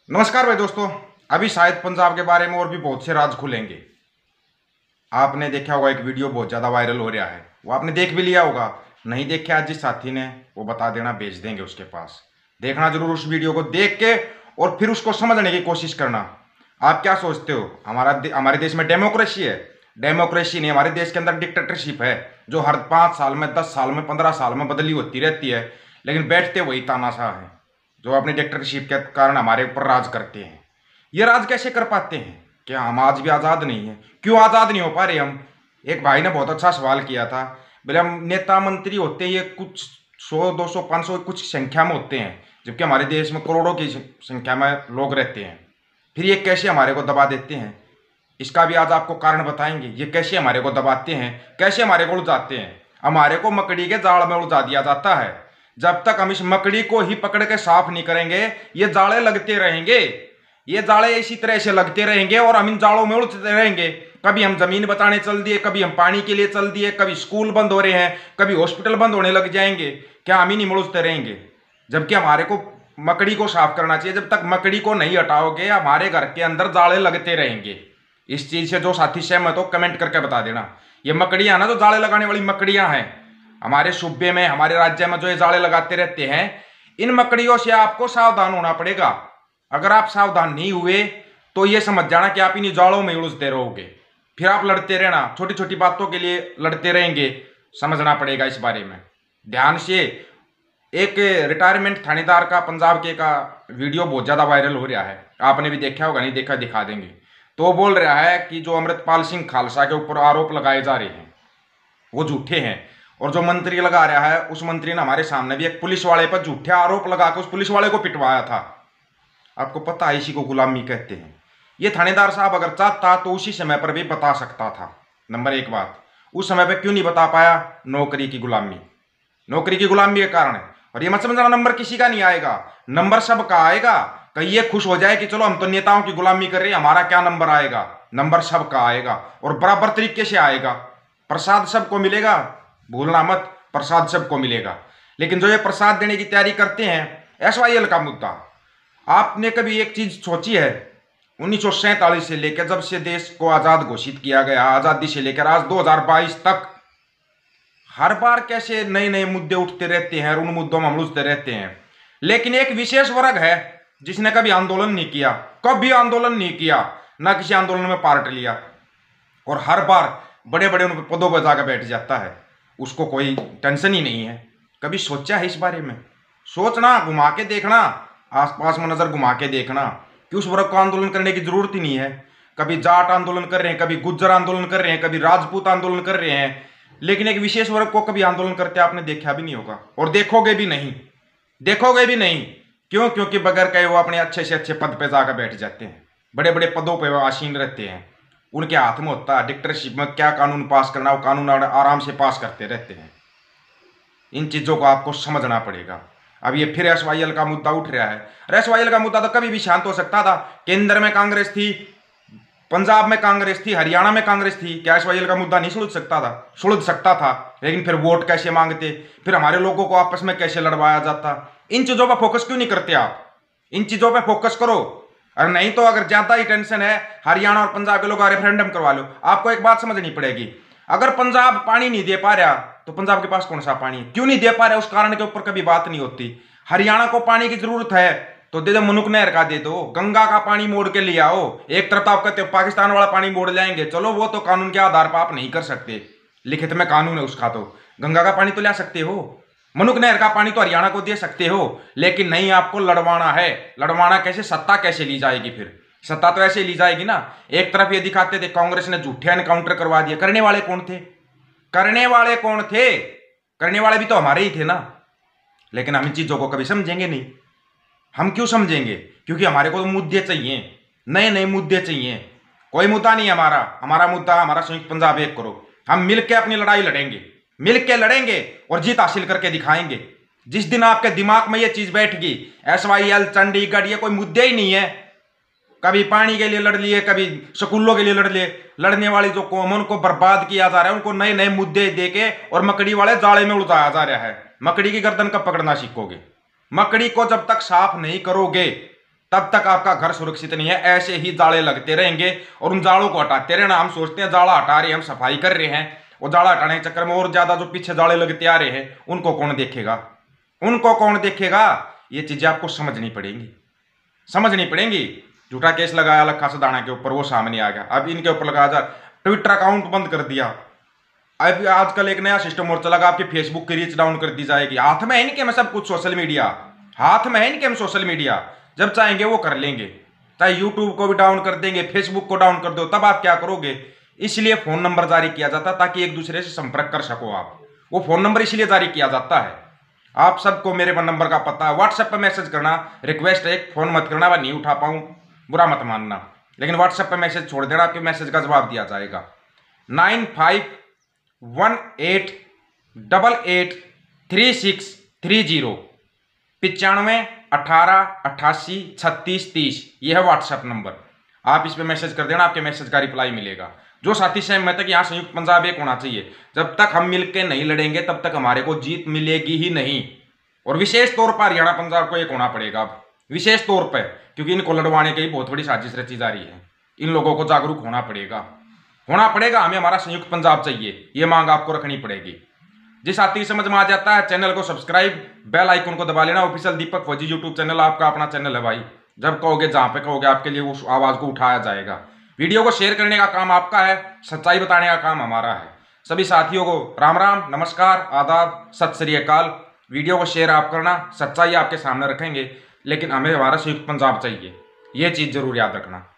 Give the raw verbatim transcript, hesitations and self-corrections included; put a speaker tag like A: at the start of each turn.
A: नमस्कार भाई दोस्तों। अभी शायद पंजाब के बारे में और भी बहुत से राज खुलेंगे। आपने देखा होगा एक वीडियो बहुत ज़्यादा वायरल हो रहा है, वो आपने देख भी लिया होगा। नहीं देखे आज जिस साथी ने, वो बता देना, भेज देंगे उसके पास। देखना जरूर उस वीडियो को देख के और फिर उसको समझने की कोशिश करना। आप क्या सोचते हो, हमारा दे, हमारे देश में डेमोक्रेसी है? डेमोक्रेसी नहीं, हमारे देश के अंदर डिक्टेटरशिप है, जो हर पाँच साल में, दस साल में, पंद्रह साल में बदली होती रहती है। लेकिन बैठते वही तानाशाह है जो अपनी डिक्टेटरशिप के कारण हमारे ऊपर राज करते हैं। ये राज कैसे कर पाते हैं? क्या हम आज भी आज़ाद नहीं है? क्यों आज़ाद नहीं हो पा रहे हम? एक भाई ने बहुत अच्छा सवाल किया था। बोले हम नेता मंत्री होते हैं, ये कुछ सौ दो सौ पाँच सौ कुछ संख्या में होते हैं, जबकि हमारे देश में करोड़ों की संख्या में लोग रहते हैं। फिर ये कैसे हमारे को दबा देते हैं? इसका भी आज आपको कारण बताएंगे। ये कैसे हमारे को दबाते हैं, कैसे हमारे को उलझाते हैं। हमारे को मकड़ी के जाल में उलझा दिया जाता है। जब तक हम इस मकड़ी को ही पकड़ के साफ नहीं करेंगे, ये जाले लगते रहेंगे। ये जाले इसी तरह से लगते रहेंगे और हम इन जालों में उलझते रहेंगे। कभी हम जमीन बचाने चल दिए, कभी हम पानी के लिए चल दिए, कभी स्कूल बंद हो रहे हैं, कभी हॉस्पिटल बंद होने लग जाएंगे। क्या हम ही नहीं उलझते रहेंगे? जबकि हमारे को मकड़ी को साफ करना चाहिए। जब तक मकड़ी को नहीं हटाओगे, हमारे घर के अंदर जाले लगते रहेंगे। इस चीज से जो साथी सहमत हो कमेंट करके बता देना। ये मकड़ियां ना, जो जाले लगाने वाली मकड़ियां हैं हमारे सूबे में, हमारे राज्य में जो ये जाले लगाते रहते हैं, इन मकड़ियों से आपको सावधान होना पड़ेगा। अगर आप सावधान नहीं हुए तो ये समझ जाना कि आप इन जालों में उलझते रहोगे। फिर आप लड़ते रहना, छोटी छोटी बातों के लिए लड़ते रहेंगे। समझना पड़ेगा इस बारे में ध्यान से। एक रिटायरमेंट थानेदार का, पंजाब के का वीडियो बहुत ज्यादा वायरल हो रहा है, आपने भी देखा होगा, नहीं देखा दिखा देंगे। तो वो बोल रहा है कि जो अमृतपाल सिंह खालसा के ऊपर आरोप लगाए जा रहे हैं वो झूठे हैं, और जो मंत्री लगा रहा है, उस मंत्री ने हमारे सामने भी एक पुलिस वाले पर झूठे आरोप लगाकर उस पुलिस वाले को पिटवाया था। आपको पता है इसी को गुलामी कहते हैं। ये थानेदार साहब अगर चाहता तो उसी समय पर भी बता सकता था। नंबर एक बात, उस समय पर क्यों नहीं बता पाया? नौकरी की गुलामी, नौकरी की गुलामी के कारण है। और ये मत समझना नंबर किसी का नहीं आएगा, नंबर सबका आएगा। कहीं ये खुश हो जाए कि चलो हम तो नेताओं की गुलामी कर रहे हैं, हमारा क्या नंबर आएगा? नंबर सबका आएगा और बराबर तरीके से आएगा। प्रसाद सबको मिलेगा, भूलना मत, प्रसाद सबको मिलेगा। लेकिन जो ये प्रसाद देने की तैयारी करते हैं, एस वाई एल का मुद्दा, आपने कभी एक चीज सोची है? उन्नीस सौ सैंतालीस से लेकर जब से देश को आजाद घोषित किया गया, आजादी से लेकर आज दो हजार बाईस तक, हर बार कैसे नए नए मुद्दे उठते रहते हैं और उन मुद्दों में हम उलझते रहते हैं। लेकिन एक विशेष वर्ग है जिसने कभी आंदोलन नहीं किया, कभी आंदोलन नहीं किया, ना किसी आंदोलन में पार्ट लिया, और हर बार बड़े बड़े उन पदों पर जाकर बैठ जाता है। उसको कोई टेंशन ही नहीं है। कभी सोचा है इस बारे में? सोचना, घुमा के देखना, आसपास में नजर घुमा के देखना कि उस वर्ग को आंदोलन करने की जरूरत ही नहीं है। कभी जाट आंदोलन कर रहे हैं, कभी गुज्जर आंदोलन कर रहे हैं, कभी राजपूत आंदोलन कर रहे हैं, लेकिन एक विशेष वर्ग को कभी आंदोलन करते आपने देखा भी नहीं होगा, और देखोगे भी नहीं, देखोगे भी नहीं। क्यों? क्योंकि बगैर कहे वो अपने अच्छे से अच्छे पद पे जाकर बैठ जाते हैं, बड़े बड़े पदों पे वो आसीन रहते हैं। उनके हाथ में होता है डिक्टेटरशिप में क्या कानून पास करना, वो कानून आराम से पास करते रहते हैं। इन चीजों को आपको समझना पड़ेगा। अब ये फिर एस वाई एल का मुद्दा उठ रहा है। एस वाई एल का मुद्दा तो कभी भी शांत हो सकता था। केंद्र में कांग्रेस थी, पंजाब में कांग्रेस थी, हरियाणा में कांग्रेस थी, क्या एस वाई एल का मुद्दा नहीं सुलझ सकता था? सुलझ सकता था। लेकिन फिर वोट कैसे मांगते, फिर हमारे लोगों को आपस में कैसे लड़वाया जाता? इन चीजों पर फोकस क्यों नहीं करते आप? इन चीजों पर फोकस करो। और नहीं तो अगर ज्यादा ही टेंशन है, हरियाणा और पंजाब के लोग रेफरेंडम करवा लो। आपको एक बात समझनी पड़ेगी, अगर पंजाब पानी नहीं दे पा रहा तो पंजाब के पास कौन सा पानी है? क्यों नहीं दे पा रहा, उस कारण के ऊपर कभी बात नहीं होती। हरियाणा को पानी की जरूरत है तो दे दो, मनुक नहर का दे दो, गंगा का पानी मोड़ के ले आओ। एक तरफ तो आप कहते हो पाकिस्तान वाला पानी मोड़ जाएंगे, चलो वो तो कानून के आधार पर आप नहीं कर सकते, लिखित में कानून है उसका। तो गंगा का पानी तो ला सकते हो, मनुक नहर का पानी तो हरियाणा को दे सकते हो, लेकिन नहीं, आपको लड़वाना है। लड़वाना कैसे? सत्ता कैसे ली जाएगी? फिर सत्ता तो ऐसे ली जाएगी ना, एक तरफ ये दिखाते थे कांग्रेस ने झूठे एनकाउंटर करवा दिया। करने वाले कौन थे? करने वाले कौन थे? करने वाले भी तो हमारे ही थे ना। लेकिन हम इन चीजों को कभी समझेंगे नहीं। हम क्यों समझेंगे? क्योंकि हमारे को तो मुद्दे चाहिए, नए नए मुद्दे चाहिए। कोई मुद्दा नहीं हमारा, हमारा मुद्दा हमारा संयुक्त पंजाब एक करो। हम मिलकर अपनी लड़ाई लड़ेंगे, मिलकर लड़ेंगे और जीत हासिल करके दिखाएंगे। जिस दिन आपके दिमाग में ये चीज बैठ गई, एस वाई एल, चंडीगढ़, ये कोई मुद्दे ही नहीं है, कभी पानी के लिए लड़ लिए, कभी स्कूलों के लिए लड़ लिए, लड़ने वाली जो कौम है उनको बर्बाद किया जा रहा है, उनको नए नए मुद्दे देके और मकड़ी वाले जाले में उलझाया जा रहा है। मकड़ी की गर्दन कब पकड़ना सीखोगे? मकड़ी को जब तक साफ नहीं करोगे तब तक आपका घर सुरक्षित नहीं है। ऐसे ही जाले लगते रहेंगे और उन जालों को हटाते रहना। हम सोचते हैं जाला हटा रहे हैं, हम सफाई कर रहे हैं, और जाला हटाने के चक्कर में और ज्यादा जो पीछे जाले लगते आ रहे हैं उनको कौन देखेगा, उनको कौन देखेगा। ये चीजें आपको समझनी पड़ेंगी, समझनी पड़ेंगी। झूठा केस लगाया लखा सदाना के ऊपर, वो सामने आ गया। अब इनके ऊपर लगाया जा, ट्विटर अकाउंट बंद कर दिया। अब आजकल एक नया सिस्टम और चला, आपकी फेसबुक की रीच डाउन कर दी जाएगी। हाथ में है इनके में सब कुछ, सोशल मीडिया हाथ में है इनके में सोशल मीडिया। जब चाहेंगे वो कर लेंगे, चाहे यूट्यूब को भी डाउन कर देंगे, फेसबुक को डाउन कर दो, तब आप क्या करोगे। इसलिए फोन नंबर जारी किया जाता है ताकि एक दूसरे से संपर्क कर सको आप। वो फोन नंबर इसलिए जारी किया जाता है। आप सबको मेरे नंबर का पता है, व्हाट्सएप पर मैसेज करना, रिक्वेस्ट है, फोन मत करना, मैं नहीं उठा पाऊं बुरा मत मानना, लेकिन व्हाट्सएप पर मैसेज छोड़ देना, आपके मैसेज का जवाब दिया जाएगा। Nine five one eight double eight three six three zero पिचानवे अठारह अट्ठासी छत्तीस तीस, यह है व्हाट्सएप नंबर। आप इस पर मैसेज कर देना, आपके मैसेज का रिप्लाई मिलेगा। जो साथी सहमत है कि यहाँ संयुक्त पंजाब एक होना चाहिए, जब तक हम मिलकर नहीं लड़ेंगे तब तक हमारे को जीत मिलेगी ही नहीं। और विशेष तौर पर हरियाणा पंजाब को एक होना पड़ेगा अब, विशेष तौर पर, क्योंकि इनको लड़वाने की बहुत बड़ी साजिश रची जा रही है। इन लोगों को जागरूक होना पड़ेगा, होना पड़ेगा। हमें हमारा संयुक्त पंजाब चाहिए, ये मांग आपको रखनी पड़ेगी। जिस साथी समझ में आ जाता है, चैनल को सब्सक्राइब, बेल आइकन को दबा लेना। ऑफिशियल दीपक फौजी यूट्यूब चैनल आपका अपना चैनल है भाई। जब कहोगे, जहां पे कहोगे, आपके लिए उस आवाज को उठाया जाएगा। वीडियो को शेयर करने का काम आपका है, सच्चाई बताने का काम हमारा है। सभी साथियों को राम राम, नमस्कार, आदाब, सत श्री अकाल। वीडियो को शेयर आप करना, सच्चाई आपके सामने रखेंगे, लेकिन हमें हमारा संयुक्त पंजाब चाहिए, ये चीज जरूर याद रखना।